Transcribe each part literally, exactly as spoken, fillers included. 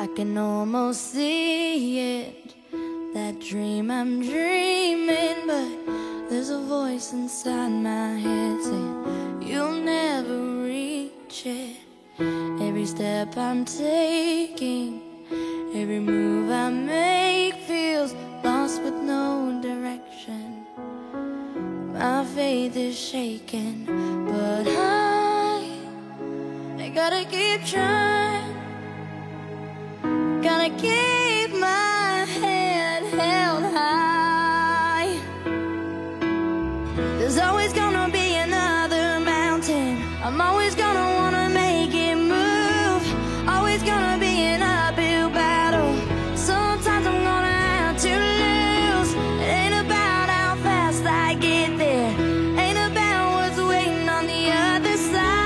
I can almost see it, that dream I'm dreaming, but there's a voice inside my head saying you'll never reach it. Every step I'm taking, every move I make feels lost with no direction. My faith is shaking, but I, I gotta keep trying. Gotta keep my head held high. There's always gonna be another mountain. I'm always gonna wanna make it move. Always gonna be an uphill battle. Sometimes I'm gonna have to lose. It ain't about how fast I get there, ain't about what's waiting on the other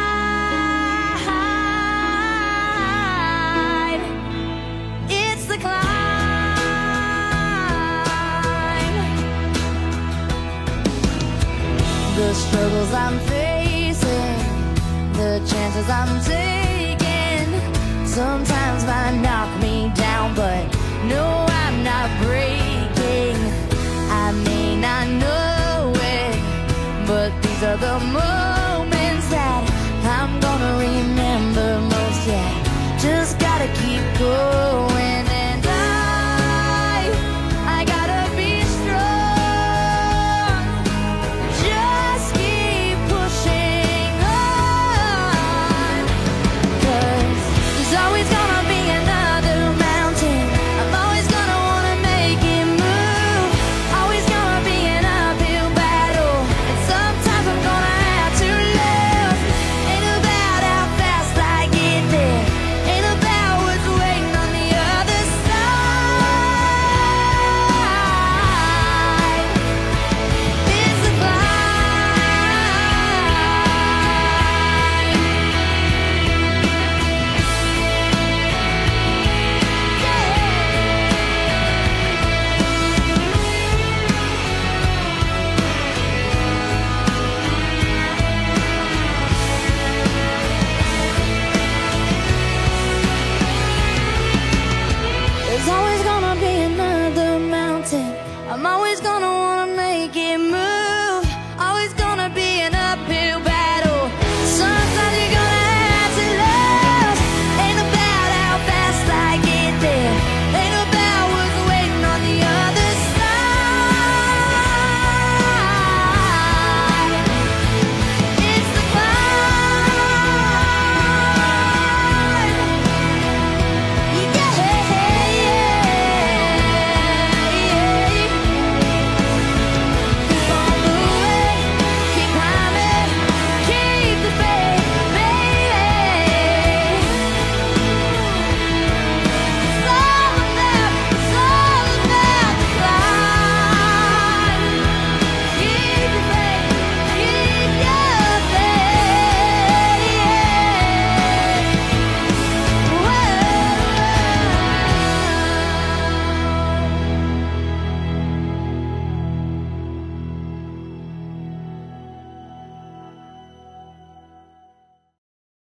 side. It's the climb. The struggles I'm facing, the chances I'm taking, sometimes might knock me down, but no, I'm not breaking. I may not know it, but these are the moments